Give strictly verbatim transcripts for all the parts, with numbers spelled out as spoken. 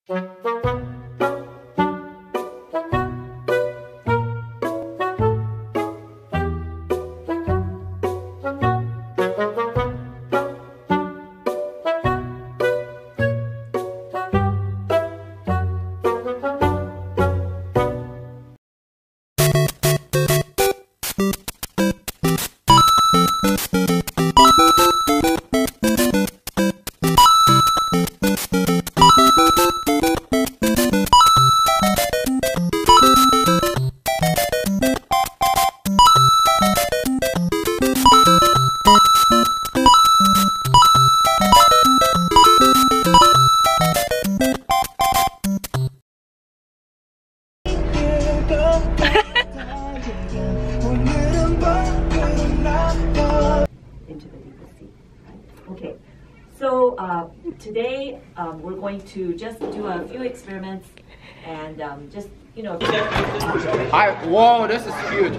Into the deeper sea. Okay, so uh, today um, we're going to just do a few experiments and um, just, you know. I, whoa, this is huge.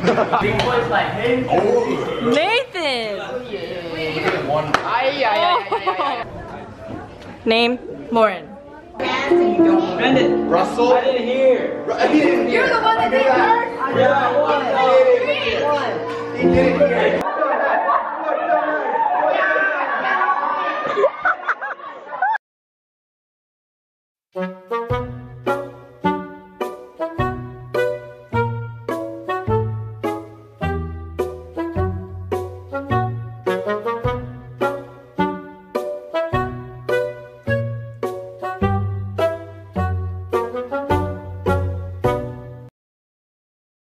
Nathan! One. Ay, ay, ay, ay, ay. Name? Lauren. Brendan. Russell. I didn't hear. I didn't hear. You're the one that did first? Yeah, I won. He didn't hear.